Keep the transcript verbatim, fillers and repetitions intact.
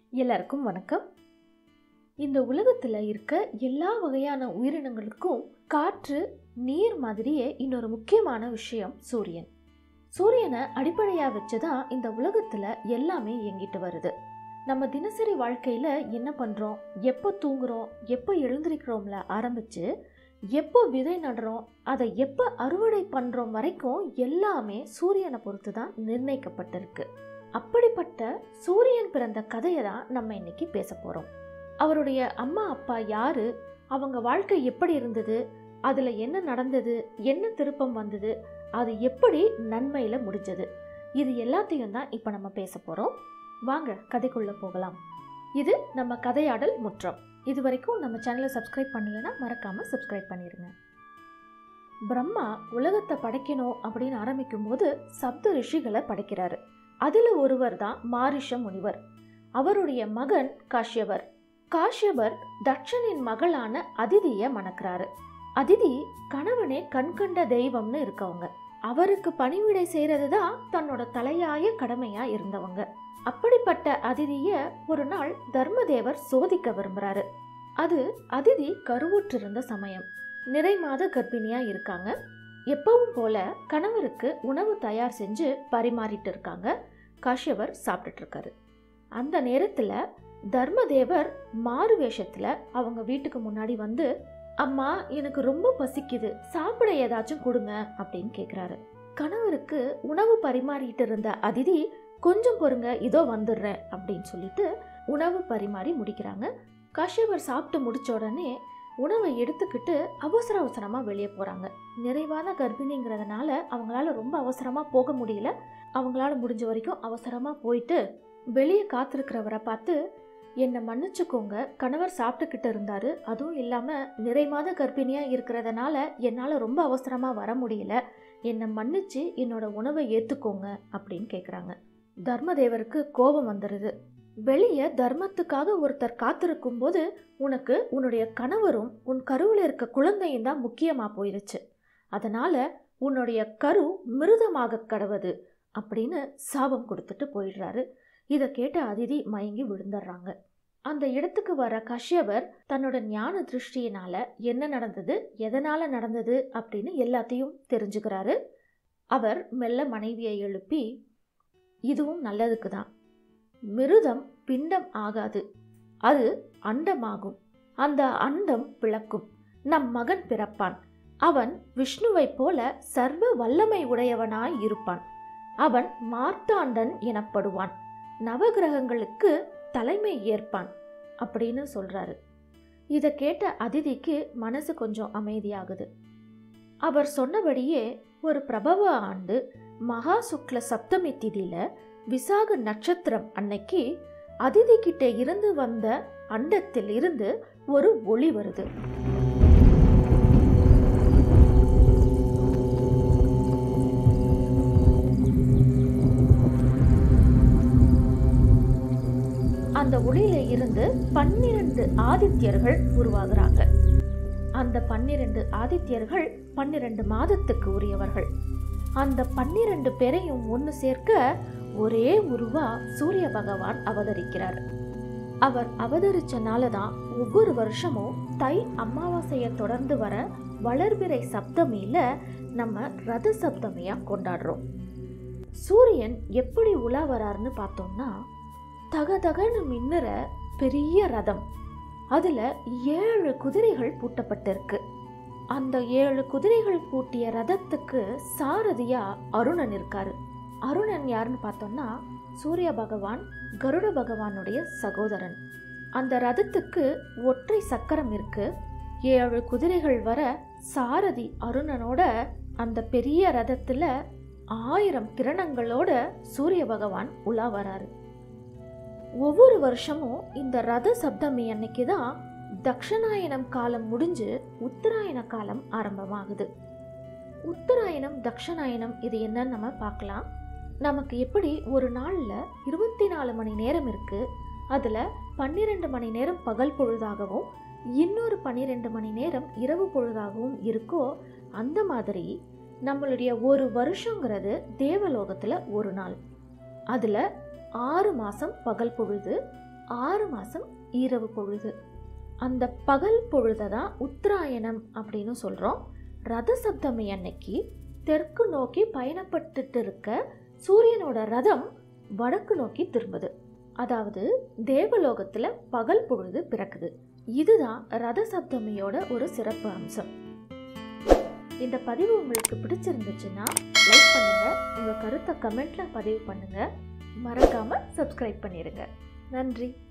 எல்லாருக்கும் வணக்கம். இந்த உலகத்தில் இருக்க எல்லா வகையான உயிரினங்களுக்கும் காற்று, நீர் மாதிரியே இன்னொரு முக்கியமான விஷயம் சூரியன். சூரியனை அடிப்படையாக வச்சு தான் இந்த உலகத்தில் எல்லாமே இயங்கிட்டு வருது. நம்ம தினசரி வாழ்க்கையில் என்ன பண்ணுறோம், எப்போ தூங்குறோம், எப்போ எழுந்திருக்கிறோம்ல ஆரம்பித்து எப்போ விதை நடுறோம், அதை எப்போ அறுவடை பண்ணுறோம் வரைக்கும் எல்லாமே சூரியனை பொறுத்து தான் நிர்ணயிக்கப்பட்டிருக்கு. அப்படிப்பட்ட சூரியன் பிறந்த கதையை தான் நம்ம இன்னைக்கு பேச போகிறோம். அவருடைய அம்மா அப்பா யாரு, அவங்க வாழ்க்கை எப்படி இருந்தது, அதில் என்ன நடந்தது, என்ன திருப்பம் வந்தது, அது எப்படி நன்மையில் முடிஞ்சது, இது எல்லாத்தையும் தான் இப்போ நம்ம பேச போகிறோம். வாங்க கதைக்குள்ளே போகலாம். இது நம்ம கதையாடல் முற்றம். இது வரைக்கும் நம்ம சேனலை சப்ஸ்கிரைப் பண்ணலைன்னா மறக்காமல் சப்ஸ்கிரைப் பண்ணிடுங்க. பிரம்மா உலகத்தை படைக்கணும் அப்படின்னு ஆரம்பிக்கும் போது சப்த ரிஷிகளை படைக்கிறாரு. அதில் ஒருவர் தான் மாரிஷ முனிவர். அவருடைய மகன் காஷ்யபர். காஷ்யபர் தட்சனின் மகளான அதிதியை மணக்கிறாரு. அதிதி கணவனே கண்கண்ட தெய்வம்னு இருக்கவங்க. அவருக்கு பணிவிடை செய்யறது தான் தன்னோட தலையாய கடமையா இருந்தவங்க. அப்படிப்பட்ட அதிதிய ஒரு நாள் தர்மதேவர் சோதிக்க விரும்புறாரு. அது அதிதி கருவுற்றிருந்த சமயம். நிறை மாத கர்ப்பிணியா இருக்காங்க. எப்பவும் போல கணவருக்கு உணவு தயார் செஞ்சு பரிமாறிட்டு இருக்காங்க. காஷ்யபர் சாப்பிட்டுட்டு இருக்காரு. அந்த நேரத்தில் தர்மதேவர் மாறு வேஷத்தில் அவங்க வீட்டுக்கு முன்னாடி வந்து, அம்மா எனக்கு ரொம்ப பசிக்குது, சாப்பிட ஏதாச்சும் கொடுங்க அப்படின்னு கேட்குறாரு. கணவருக்கு உணவு பரிமாறிட்டு இருந்த அதிதி, கொஞ்சம் பொறுங்க, இதோ வந்துடுறேன் அப்படின்னு சொல்லிட்டு உணவு பரிமாறி முடிக்கிறாங்க. காஷ்யபர் சாப்பிட்டு முடிச்ச உடனே உணவை எடுத்துக்கிட்டு அவசர அவசரமாக வெளியே போகிறாங்க. நிறைவான கர்ப்பிணிங்கிறதுனால அவங்களால ரொம்ப அவசரமாக போக முடியல. அவங்களால முடிஞ்ச வரைக்கும் அவசரமாக போயிட்டு வெளியே காத்திருக்கிறவரை பார்த்து, என்னை மன்னிச்சுக்கோங்க, கணவர் சாப்பிட்டுக்கிட்டு இருந்தார், அதுவும் இல்லாமல் நிறைமாத கர்ப்பிணியாக இருக்கிறதுனால என்னால் ரொம்ப அவசரமாக வர முடியல, என்னை மன்னிச்சு என்னோட உணவை ஏற்றுக்கோங்க அப்படின்னு கேட்குறாங்க. தர்மதேவருக்கு கோபம் வந்துடுது. வெளியே தர்மத்துக்காக ஒருத்தர் காத்திருக்கும் போது உனக்கு உன்னுடைய கணவரும் உன் கருவில் இருக்க குழந்தையும் தான் முக்கியமாக போயிருச்சு, அதனால உன்னுடைய கரு மிருதமாக கடவுது அப்படின்னு சாபம் கொடுத்துட்டு போயிடுறாரு. இதை கேட்ட அதிதி மயங்கி விழுந்துடுறாங்க. அந்த இடத்துக்கு வர காஷ்யபர் தன்னோட ஞான திருஷ்டியினால என்ன நடந்தது, எதனால நடந்தது அப்படின்னு எல்லாத்தையும் தெரிஞ்சுக்கிறாரு. அவர் மெல்ல மனைவியை எழுப்பி, இதுவும் நல்லதுக்கு தான், மிருதம் பிண்டம் ஆகாது, அது அண்டமாகும், அந்த அண்டம் பிளக்கும், நம் மகன் பிறப்பான், அவன் விஷ்ணுவை போல சர்வ வல்லமை உடையவனாய் இருப்பான், அவன் மார்த்தாண்டன் எனப்படுவான், நவகிரகங்களுக்கு தலைமை ஏற்பான் அப்படின்னு சொல்றாரு. இதை கேட்ட அதிதிக்கு மனசு கொஞ்சம் அமைதியாகுது. அவர் சொன்னபடியே ஒரு பிரபவ ஆண்டு மகா சுக்ல சப்தமி திதியில விசாக நட்சத்திரம் அன்னைக்கு அதிதி கிட்ட இருந்து வந்த அண்டத்தில் இருந்து ஒரு ஒளி வருது. அந்த ஒளியில இருந்து பன்னிரண்டு ஆதித்யர்கள் உருவாகிறாங்க. அந்த பன்னிரண்டு ஆதித்யர்கள் பன்னிரண்டு மாதத்துக்கு உரியவர்கள். அந்த பன்னிரண்டு பேரையும் ஒன்று சேர்க்க ஒரே உருவா சூரிய பகவான் அவதரிக்கிறார். அவர் அவதரிச்சனால தான் ஒவ்வொரு வருஷமும் தை அமாவாசையை தொடர்ந்து வர வளர்பிறை சப்தமியில நம்ம ரத சப்தமியா கொண்டாடுறோம். சூரியன் எப்படி உலா வராருன்னு பார்த்தோம்னா, தகதகன்னு மின்னுற பெரிய ரதம், அதுல ஏழு குதிரைகள் பூட்டப்பட்டிருக்கு. அந்த ஏழு குதிரைகள் பூட்டிய ரதத்துக்கு சாரதியா அருணன் இருக்காரு. அருணன் யாருன்னு பார்த்தோம்னா சூரிய பகவான் கருட பகவானுடைய சகோதரன். அந்த ரதத்துக்கு ஒற்றை சக்கரம் இருக்கு. ஏழு குதிரைகள் வர சாரதி அருணனோட அந்த பெரிய ரதத்துல ஆயிரம் கிரணங்களோட சூரிய பகவான் உலா வராரு. ஒவ்வொரு வருஷமும் இந்த ரத சப்தமி அன்னைக்கு தான் தக்ஷணாயனம் காலம் முடிஞ்சு உத்தராயண காலம் ஆரம்பமாகுது. உத்தராயணம் தக்ஷணாயனம் இது என்னன்னு நம்ம பார்க்கலாம். நமக்கு எப்படி ஒரு நாளில் இருபத்தி நாலு மணி நேரம் இருக்கு, அதில் பன்னிரெண்டு மணி நேரம் பகல் பொழுதாகவும் இன்னொரு பன்னிரெண்டு மணி நேரம் இரவு பொழுதாகவும் இருக்கோ, அந்த மாதிரி நம்மளுடைய ஒரு வருஷங்கிறது தேவலோகத்தில் ஒரு நாள். அதில் ஆறு மாதம் பகல் பொழுது, ஆறு மாதம் இரவு பொழுது. அந்த பகல் பொழுதை தான் உத்தராயணம் அப்படின்னு சொல்கிறோம். ரத சப்தமி அன்னைக்கு தெற்கு நோக்கி பயணப்பட்டுட்டு இருக்க சூரியனோட ரதம் வடக்கு நோக்கி திரும்புது. அதாவது தேவலோகத்தில் பகல் பொழுது பிறக்குது. இதுதான் ரத சப்தமியோட ஒரு சிறப்பு அம்சம். இந்த பதிவு உங்களுக்கு பிடிச்சிருந்துச்சுன்னா லைக் பண்ணுங்க, உங்க கருத்தை கமெண்ட்ல பதிவு பண்ணுங்க, மறக்காம சப்ஸ்கிரைப் பண்ணிருங்க. நன்றி.